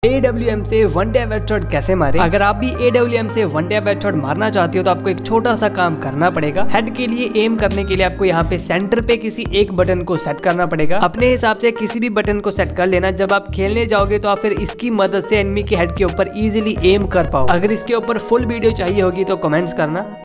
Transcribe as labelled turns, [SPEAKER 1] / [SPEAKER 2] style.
[SPEAKER 1] AWM से one tap headshot कैसे मारे। अगर आप भी AWM से वन टैप हेडशॉट मारना चाहते हो तो आपको एक छोटा सा काम करना पड़ेगा। हेड के लिए एम करने के लिए आपको यहाँ पे सेंटर पे किसी एक बटन को सेट करना पड़ेगा। अपने हिसाब से किसी भी बटन को सेट कर लेना। जब आप खेलने जाओगे तो आप फिर इसकी मदद से एनिमी के हेड के ऊपर इजीली एम कर पाओ। अगर इसके ऊपर फुल वीडियो चाहिए होगी तो कमेंट्स करना।